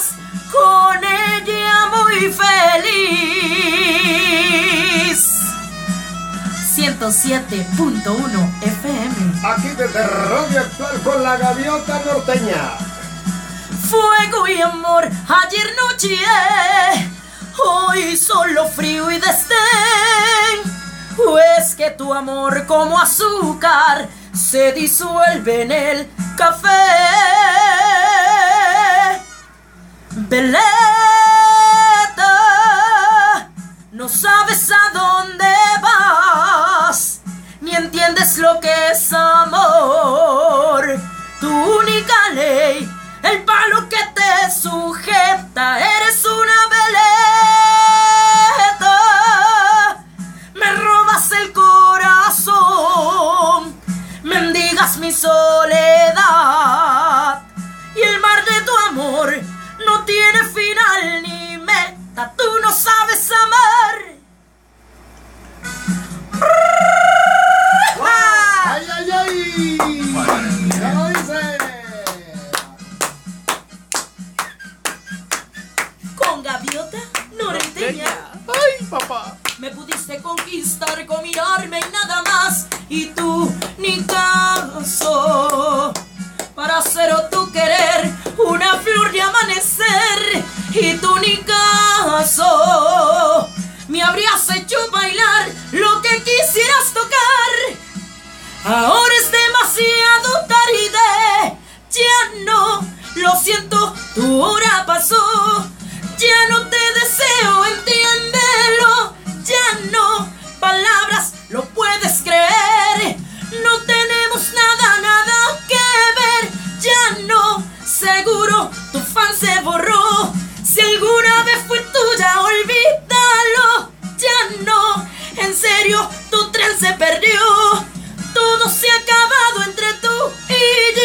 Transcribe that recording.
con ella muy feliz. 107.1 FM. Aquí desde Radio Actual con la gaviota norteña. Fuego y amor, ayer noche, hoy solo frío y desdén. Pues que tu amor como azúcar se disuelve en el café. Veleta, no sabes a dónde vas, ni entiendes lo que es amor. Tu única ley, el palo que te sujeta, eres una veleta. Me robas el corazón, mendigas mi soledad, y el mar de tu amor no tiene final ni meta. Tú no sabes amar. ¡Ay, ay, ay! ¡Ya lo dice! Con gaviota norteña. ¡Ay, papá! Me pudiste conquistar con mirarme y nada más, y tú ni caso para hacer o tu querer una flor de amanecer, y tú ni caso me habrías hecho bailar lo que quisieras tocar. Ahora es demasiado tarde, ya no, lo siento, tu hora pasó. Ya no te deseo, entiéndelo. Ya no, palabras, lo puedes creer. No tenemos nada que ver. Ya no, seguro, tu fan se borró. Si alguna vez fue tuya, olvídalo. Ya no, en serio, tu tren se perdió. Todo se ha acabado entre tú y yo.